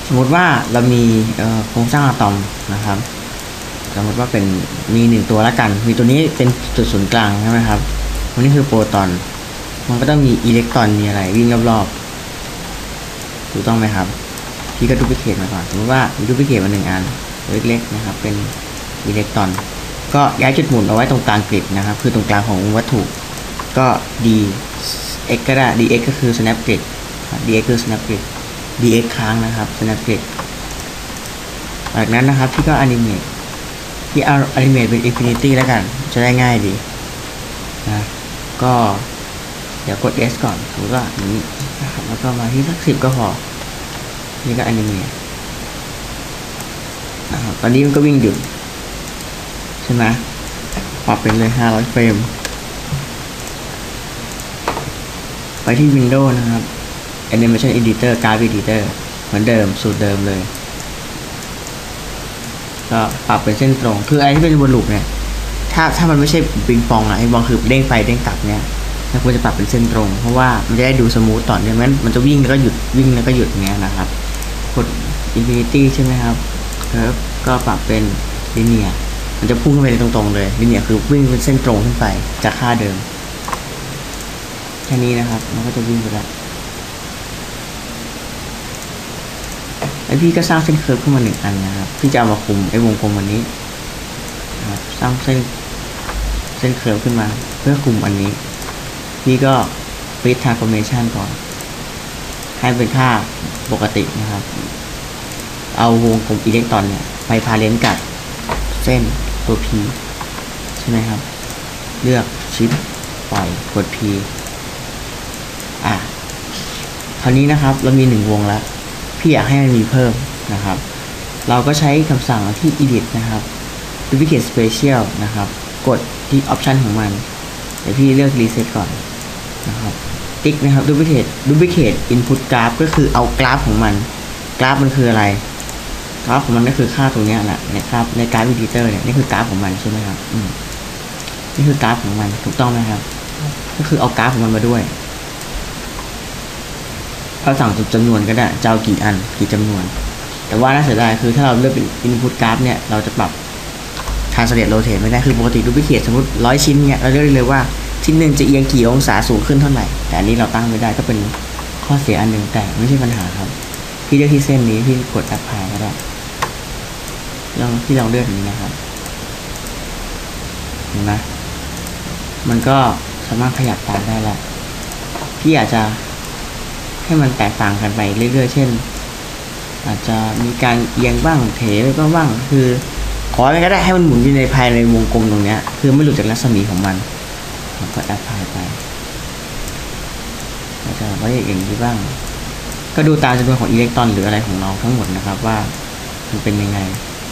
สมมติว่าเรามีโครงสร้างอะตอมนะครับสมมติว่าเป็นมี1ตัวแล้วกันมีตัวนี้เป็นจุดศูนย์กลางใช่ไหมครับวันนี้คือโปรตอนมันก็ต้องมีอิเล็กตรอนมีอะไรวิ่งรอบๆถูกต้องไหมครับพี่ก็ดูพิเคทมาก่อนสมมติว่ามีดูพิเคทมา1 อันเล็กๆนะครับเป็นอิเล็กตรอนก็ย้ายจุดหมุนเอาไว้ตรงกลางกริดนะครับคือตรงกลางของวัตถุก็ dx ก็ได้ dx ก็คือ snap grid dx คือ snap grid dx ค้างนะครับ snap grid จากนั้นนะครับพี่ก็ animate พี่เอา animate เป็น infinity แล้วกันจะได้ง่ายดีนะก็เดี๋ยวกด S ก่อนสมมติว่าอย่างนี้นะครับแล้วก็มาที่สัก10ก็พอนี่ก็ animate นะครับตอนนี้มันก็วิ่งหยุดใช่ไหมปรับเป็นเลย500 เฟรมไปที่ Windows นะครับ Animation Editor Graph Editor เหมือนเดิมสูตรเดิมเลยก็ปรับเป็นเส้นตรงคืออะไรที่เป็นวนลูปเนี่ยถ้ามันไม่ใช่ปิงปองอะไอ้บอลคือเด้งไปเด้งกลับเนี่ยเราควรจะปรับเป็นเส้นตรงเพราะว่ามันจะได้ดูสมูทต่อเนื่องงั้นมันจะวิ่งแล้วก็หยุดวิ่งแล้วก็หยุดเงี้ยนะครับกด Infinity ใช่ไหมครับก็ปรับเป็น Linear มันจะพุ่งขึ้นไปตรงๆเลย Linear คือวิ่งเป็นเส้นตรงขึ้นไปจากค่าเดิมแค่นี้นะครับมันก็จะวิ่งไปแล้วแล้วพี่ก็สร้างเส้นเคิร์ฟขึ้นมา1 อันนะครับพี่จะเอามาคุมไอ้วงกลมอันนี้นะครับสร้างเส้นเคิร์ฟขึ้นมาเพื่อคุมอันนี้พี่ก็ Fit Transformation ก่อนให้เป็นค่าปกตินะครับเอาวงกลมอิเล็กตรอนเนี่ยไปพาเลนต์กับเส้นตัว P ใช่ไหมครับเลือกชิปปล่อยกด P คราวนี้นะครับเรามี1 วงแล้วพี่อยากให้มันมีเพิ่มนะครับเราก็ใช้คำสั่งที่ edit นะครับ duplicate spatial นะครับกดที่ option ของมันเดี๋ยวพี่เลือก reset ก่อนนะครับติ๊กนะครับ duplicate input graph ก็คือเอากราฟของมันกราฟมันคืออะไรกราฟของมันก็คือค่าตรงนี้แหละนะครับในกราฟ editor เนี่ยนี่คือกราฟของมันใช่ไหมครับนี่คือกราฟของมันถูกต้องไหมครับก็คือเอากราฟของมันมาด้วยเราสั่งจำนวนก็ได้จะเอากี่อันกี่จำนวนแต่ว่าน่าเสียดายคือถ้าเราเลือกเป็น input graph เนี่ยเราจะปรับ translate rotate ไม่ได้คือปกติ duplicate สมมติ100 ชิ้นเนี่ยเราเลือกเลยว่าชิ้นหนึ่งจะเอียงกี่องศาสูงขึ้นเท่าไหร่แต่อันนี้เราตั้งไม่ได้ก็เป็นข้อเสียอันหนึ่งแต่ไม่ใช่ปัญหาครับพี่เลือกที่เส้นนี้พี่กด apply ก็ได้พี่ลองเลือกอย่างนี้นะครับเห็นไหมมันก็สามารถขยับตามได้แล้วพี่อาจจะให้มันแตกต่างกันไปเรื่อยๆเช่นอาจจะมีการเอียงบ้างเถไปบ้างคือขออะไรก็ได้ให้มันหมุนอยู่ในภายในวงกลมตรงนี้คือไม่หลุดจากรัศมีของมันก็แอปพลายไปอาจจะไว้อย่างนี้บ้างก็ดูตามจำนวนของอิเล็กตรอนหรืออะไรของเราทั้งหมดนะครับว่ามันเป็นยังไง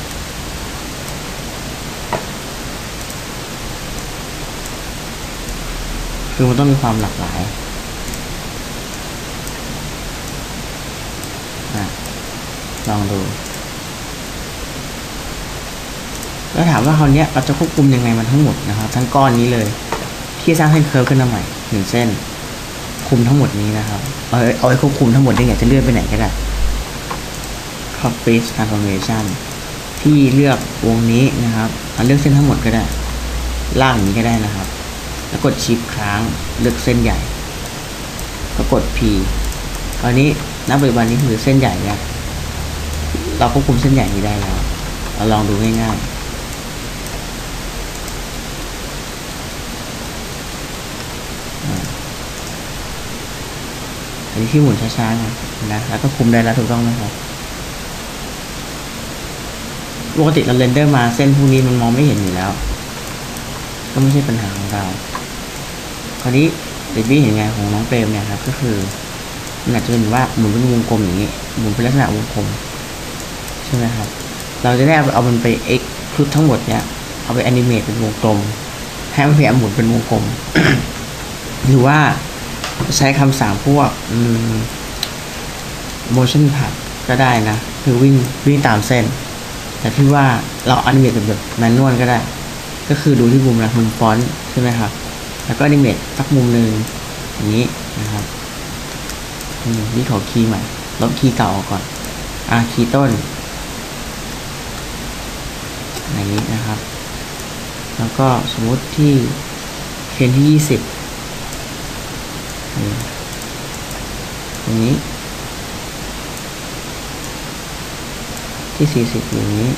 คือมันต้องมีความหลากหลายลองดูแล้วถามว่าคราวนี้เราจะควบคุมยังไงมันทั้งหมดนะครับทั้งก้อนนี้เลยที่สร้างเส้นเคิร์ฟขึ้นมาใหม่1 เส้นคุมทั้งหมดนี้นะครับเอาไว้ควบคุมทั้งหมดได้ไงจะเลื่อนไปไหนก็ได้ Copy Transformation ที่เลือกวงนี้นะครับเลือกเส้นทั้งหมดก็ได้ล่างนี้ก็ได้นะครับแล้วกด Shift ค้างเลือกเส้นใหญ่ก็กด P คราวนี้ณปัจจุบันนี้คือเส้นใหญ่เนี่ยเราควบคุมเส้นใหญ่นี้ได้แล้วเราลองดูง่ายๆอันนี้ที่หมุนช้าๆนะแล้วก็คุมได้แล้วถูกต้องไหมครับปกติเราเรนเดอร์มาเส้นพวกนี้มันมองไม่เห็นอยู่แล้วก็ไม่ใช่ปัญหาของเราคราวนี้เด็กพี่เห็นไงของน้องเปรมเนี่ยครับก็คือมันอาจจะเป็นว่าหมุนเป็นวงกลมอย่างนี้หมุนเป็นลักษณะวงกลมใช่ไหมครับเราจะได้เอามันไป extrude ทั้งหมดเนี่ยเอาไป animate เป็นวงกลมให้มันพยายามหมุนเป็นวงกลม หรือว่าใช้คำสั่งพวกmotion path ก็ได้นะคือวิ่งตามเส้นแต่พี่ว่าเรา animate แบบแมนนวลก็ได้ก็คือดูที่มุมนะมุมฟอนต์ใช่ไหมครับแล้วก็ animate สักมุมหนึ่งอย่างนี้นะครับนี่ขอคีย์ใหม่ลบคีย์เก่าออกก่อนคีย์ต้นอย่างนี้นะครับ แล้วก็สมมุติที่เคนที่20ตรงนี้ที่40อย่างนี้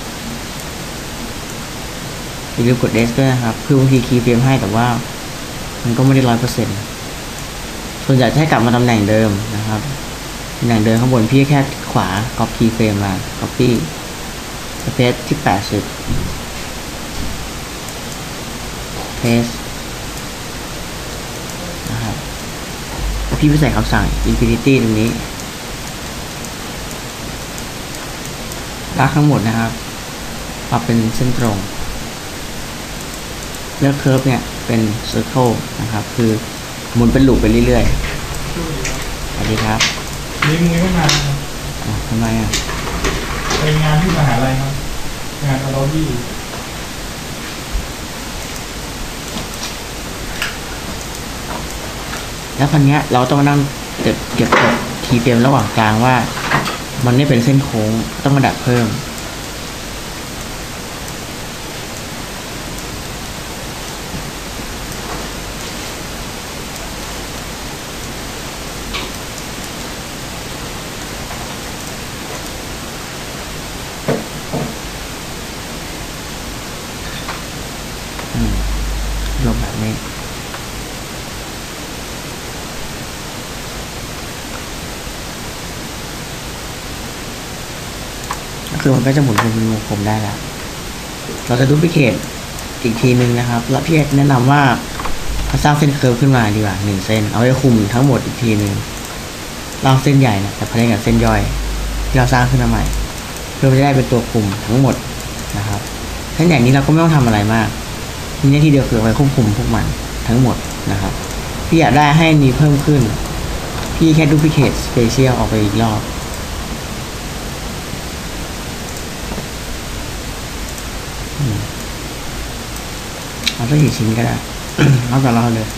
อย่าลืมกด S ด้วยนะครับคือบางทีคีย์เฟรมให้แต่ว่ามันก็ไม่ได้100%ส่วนใหญ่จะให้กลับมาตำแหน่งเดิมนะครับตำแหน่งเดิมข้างบนพี่แค่ขวา copy frame มา copy paste ที่80 paste นะครับพี่ไปใส่คำสั่ง infinity ตรงนี้ลากทั้งหมดนะครับปรับเป็นเส้นตรงเลือก curve เนี่ยเป็น circle นะครับคือหมุนเป็นลูปไปเรื่อยๆสวัสดีครับนี่มึงไม่มาครับทำไมไปงานที่มหาลัยครับงานอารบี้แล้วคันนี้เราต้องมานั่งเก็บคีย์เฟรมระหว่างกลางว่ามันไม่เป็นเส้นโค้งต้องมาดัดเพิ่มลงแบบนี้คือมันก็จะหมุนเป็นวงกลมได้แล้วเราจะดูพิเคทอีกทีนึงนะครับแล้วพี่แนะนำว่าสร้างเส้นเคิร์ฟขึ้นมาดีกว่า1 เส้นเอาไว้คุมทั้งหมดอีกทีนึงเราเส้นใหญ่นะแต่พอเล่นกับเส้นย่อยที่เราสร้างขึ้นมาใหม่เพื่อจะได้เป็นตัวคุมทั้งหมดนะครับเส้นใหญ่นี้เราก็ไม่ต้องทำอะไรมากทีนี้ที่เดียวคือไว้ควบคุมพวกมันทั้งหมดนะครับพี่อยากได้ให้นี้เพิ่มขึ้นพี่แค่ดูพิเคทสเปเชียลออกไปอีกรอบเอาสักกี่ชิ้นก็ได้ เอาแต่เราเลย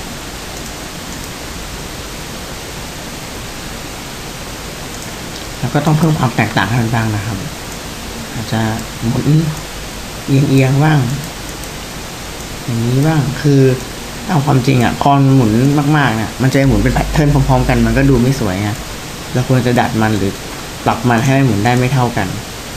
แล้วก็ต้องเพิ่มความแตกต่างให้มันบ้างนะครับอาจจะหมุนเอียงบ้างอย่างนี้บ้างคือเอาความจริงพอหมุนมากๆเนี่ยมันจะหมุนเป็นแพทเทิร์นพร้อมๆกันมันก็ดูไม่สวยไงเราควรจะดัดมันหรือปรับมันให้มันหมุนได้ไม่เท่ากัน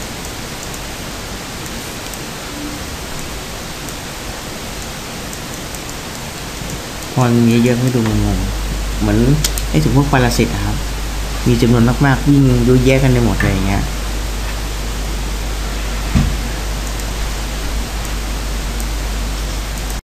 พอมีเยอะให้ดูงงเหมือนไอ้ถึงพวกปรสิตครับมีจำนวนมากๆวิ่งยุ่ยแยกกันในหมดเลยอย่างเงี้ย